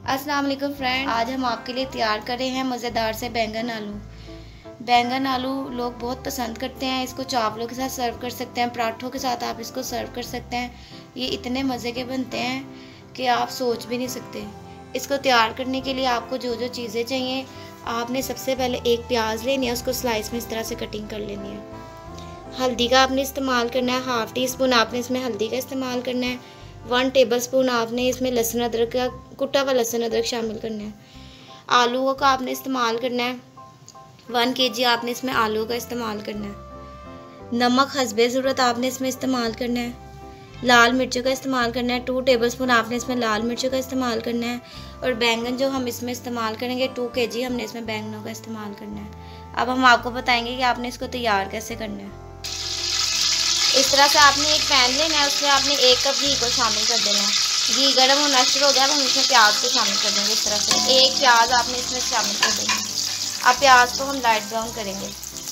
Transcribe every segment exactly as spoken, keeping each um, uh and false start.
अस्सलाम वालेकुम फ्रेंड, आज हम आपके लिए तैयार कर रहे हैं मज़ेदार से बैंगन आलू। बैंगन आलू लोग बहुत पसंद करते हैं। इसको चावलों के साथ सर्व कर सकते हैं, पराठों के साथ आप इसको सर्व कर सकते हैं। ये इतने मज़े के बनते हैं कि आप सोच भी नहीं सकते। इसको तैयार करने के लिए आपको जो जो चीज़ें चाहिए, आपने सबसे पहले एक प्याज लेनी है, उसको स्लाइस में इस तरह से कटिंग कर लेनी है। हल्दी का आपने इस्तेमाल करना है, हाफ़ टी स्पून आपने इसमें हल्दी का इस्तेमाल करना है। वन टेबलस्पून आपने इसमें लहसुन अदरक का कुटा हुआ लहसुन अदरक शामिल करना है। आलूओं का आपने इस्तेमाल करना है, वन केजी आपने इसमें आलू का इस्तेमाल करना है। नमक हस्बे ज़रूरत आपने इसमें इस्तेमाल करना है। लाल मिर्चों का इस्तेमाल करना है, टू टेबलस्पून आपने इसमें लाल मिर्चों का इस्तेमाल करना है। और बैंगन जो हम इसमें इस्तेमाल करेंगे, टू के जी हमने इसमें बैंगनों का इस्तेमाल करना है। अब हम आपको बताएंगे कि आपने इसको तैयार कैसे करना है। इस तरह से आपने एक पैन लेना है, उसमें आपने एक कप घी को शामिल कर देना है। घी गर्म होना शुरू हो गया, हम इसमें प्याज को शामिल कर देंगे। इस तरह से एक प्याज आपने इसमें शामिल कर देना है। अब प्याज को हम लाइट ब्राउन करेंगे।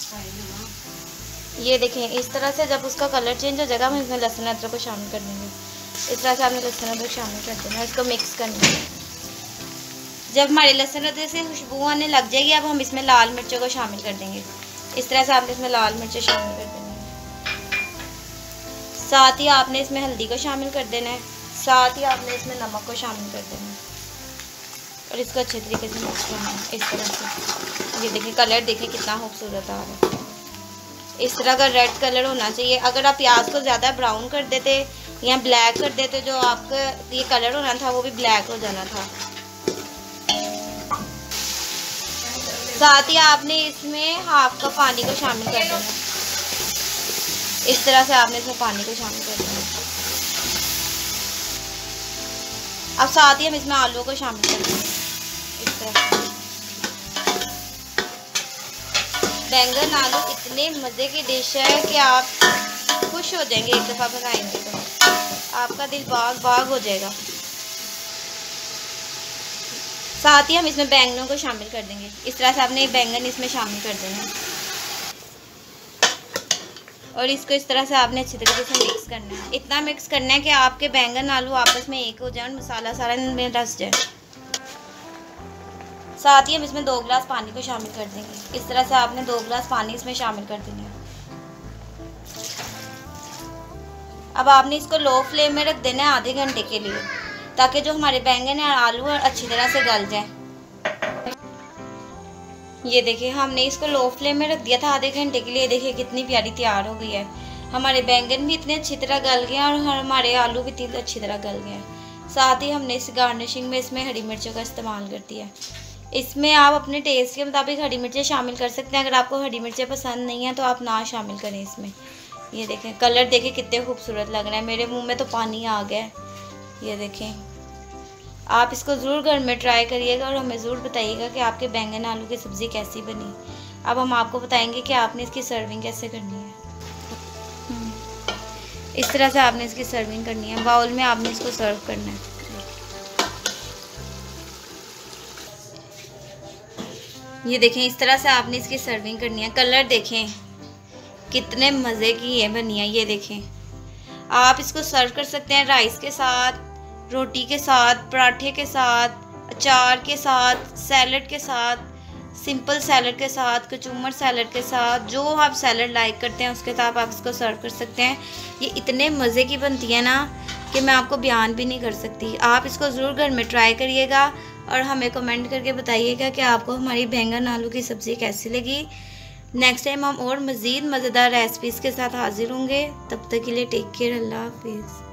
ये देखें, इस तरह से जब उसका कलर चेंज हो जाएगा, हम इसमें लहसुन अदरक को शामिल कर देंगे। इस तरह से आपने लहसुन अदरक शामिल कर देना है, इसको मिक्स करना है। जब हमारे लहसुन अदरक से खुशबू आने लग जाएगी, अब हम इसमें लाल मिर्चों को शामिल कर देंगे। इस तरह से आपने इसमें लाल मिर्चें शामिल कर देना है। साथ ही आपने इसमें हल्दी को शामिल कर देना है, साथ ही आपने इसमें नमक को शामिल कर देना है और इसको अच्छे तरीके से मिक्स करना है। इस तरह से ये देखिए, कलर देखिए कितना खूबसूरत आ रहा है। इस तरह का रेड कलर होना चाहिए। अगर आप प्याज को ज़्यादा ब्राउन कर देते या ब्लैक कर देते, जो आपका ये कलर होना था वो भी ब्लैक हो जाना था। साथ ही आपने इसमें हाफ कप पानी को शामिल कर देना है। इस तरह से आपने इसमें पानी को शामिल कर देना है। अब साथ ही हम इसमें आलू को शामिल कर देंगे। इस तरह से बैंगन आलू इतने मज़े की डिश है कि आप खुश हो जाएंगे। एक दफ़ा बनाएंगे तो आपका दिल बाग बाग हो जाएगा। साथ ही हम इसमें बैंगनों को शामिल कर देंगे। इस तरह से आपने बैंगन इसमें शामिल कर देना है और इसको इस तरह से आपने अच्छी तरीके से मिक्स करना है। इतना मिक्स करना है कि आपके बैंगन आलू आपस में एक हो जाए और मसाला सारा इनमें रस जाए। साथ ही हम इसमें दो गिलास पानी को शामिल कर देंगे। इस तरह से आपने दो गिलास पानी इसमें शामिल कर देना है। अब आपने इसको लो फ्लेम में रख देना है आधे घंटे के लिए, ताकि जो हमारे बैंगन और आलू अच्छी तरह से गल जाए। ये देखिए, हमने इसको लो फ्लेम में रख दिया था आधे घंटे के लिए। देखिए कितनी प्यारी तैयार हो गई है। हमारे बैंगन भी इतने अच्छी तरह गल गए हैं और हमारे आलू भी इतनी अच्छी तरह गल गए हैं। साथ ही हमने इस गार्निशिंग में इसमें हरी मिर्चों का इस्तेमाल कर दिया। इसमें आप अपने टेस्ट के मुताबिक हरी मिर्चें शामिल कर सकते हैं। अगर आपको हरी मिर्चें पसंद नहीं हैं तो आप ना शामिल करें इसमें। ये देखें, कलर देखें कितने खूबसूरत लग रहा है। मेरे मुँह में तो पानी आ गया है। ये देखें, आप इसको ज़रूर घर में ट्राई करिएगा और हमें ज़रूर बताइएगा कि आपके बैंगन आलू की सब्ज़ी कैसी बनी। अब हम आपको बताएंगे कि आपने इसकी सर्विंग कैसे करनी है। इस तरह से आपने इसकी सर्विंग करनी है। बाउल में आपने इसको सर्व करना है। ये देखें, इस तरह से आपने इसकी सर्विंग करनी है। कलर देखें कितने मज़े की ये बनी है। ये देखें, आप इसको सर्व कर सकते हैं राइस के साथ, रोटी के साथ, पराठे के साथ, अचार के साथ, सैलड के साथ, सिंपल सैलड के साथ, कचूमर सैलड के साथ, जो आप सैलड लाइक करते हैं उसके साथ आप इसको सर्व कर सकते हैं। ये इतने मज़े की बनती है ना कि मैं आपको बयान भी नहीं कर सकती। आप इसको ज़रूर घर में ट्राई करिएगा और हमें कमेंट करके बताइएगा कि आपको हमारी बैंगन आलू की सब्ज़ी कैसी लगी। नेक्स्ट टाइम हम और मज़ीद मज़ेदार रेसिपीज़ के साथ हाजिर होंगे। तब तक के लिए टेक केयर, अल्लाह हाफिज़।